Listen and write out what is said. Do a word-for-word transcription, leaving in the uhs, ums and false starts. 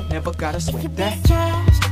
that, never gotta If you sweat be that. stressed,